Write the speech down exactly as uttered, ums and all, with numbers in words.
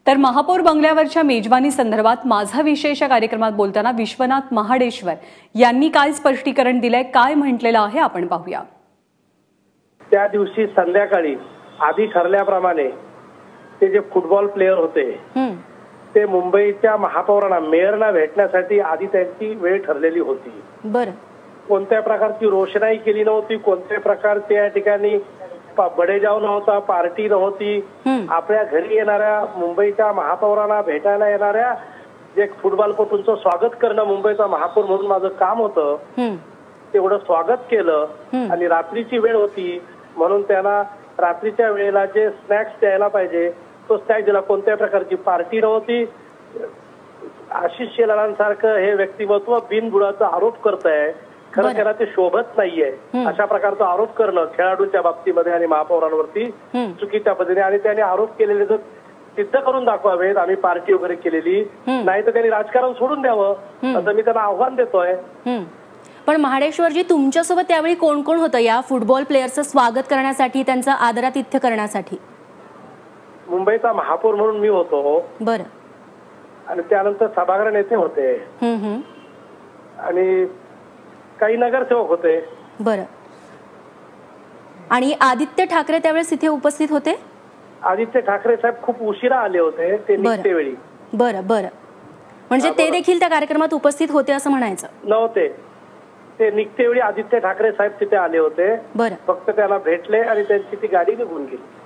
तर महापौर बंगल्यावरच्या मेजवानी संदर्भात माझा विशेष या कार्यक्रमात बोलताना विश्वनाथ महाडेश्वर यांनी काय स्पष्टीकरण दिलंय, काय म्हटलेलं आहे आपण पाहूया। त्या दिवशी संध्याकाळी आधी ठरल्याप्रमाणे ते जे फुटबॉल प्लेयर होते ते मुंबईच्या महापौरांना मेयरना भेटण्यासाठी आधी त्यांची वेळ ठरलेली होती। बरं, कोणत्या प्रकारची रोषणाई केली नव्हती, कोणत्या प्रकारचे या ठिकाणी बडेजाव नव्हता, पार्टी नव्हती। आपल्या घरी येणाऱ्या मुंबईच्या महापौरांना भेटायला येणाऱ्या जे फुटबॉलपटूंचं स्वागत करणं मुंबईचा महापौर म्हणून माझं काम होतं। तेवढं स्वागत केलं आणि रात्रीची वेळ होती म्हणून त्यांना रात्रीच्या वेळेला जे स्नॅक्स द्यायला पाहिजे तो स्नॅक्स दिला। कोणत्या प्रकारची पार्टी नव्हती। आशिष शेलारांसारखं हे व्यक्तिमत्व बिनबुडाचा आरोप करत आहे, खरं त्याला ते शोभत नाहीये। अशा प्रकारचा आरोप करणं खेळाडूंच्या बाबतीमध्ये आणि महापौरांवरती चुकीच्या पद्धतीने, आणि त्यांनी आरोप केलेले जर सिद्ध करून दाखवावेत आम्ही पार्टी वगैरे केलेली नाही तर त्यांनी राजकारण सोडून द्यावं असं मी त्यांना आव्हान देतोय। पण महाडेश्वरजी, तुमच्यासोबत त्यावेळी कोण कोण होतं या फुटबॉल प्लेयरचं स्वागत करण्यासाठी, त्यांचं आदरातिथ्य करण्यासाठी? मुंबईचा महापौर म्हणून मी होतो। बरं, आणि त्यानंतर सभागृह नेते होते आणि काही नगरसेवक होते। बरं, आणि आदित्य ठाकरे त्यावेळेस इथे उपस्थित होते? आदित्य ठाकरे साहेब खूप उशिरा आले होते, ते निघतेवेळी। बरं बरं, म्हणजे ते देखील त्या कार्यक्रमात उपस्थित होते असं म्हणायचं? नव्हते, ते निघतेवेळी आदित्य ठाकरे साहेब तिथे आले होते। बरं, फक्त त्याला भेटले आणि त्यांची ती गाडी निघून गेली।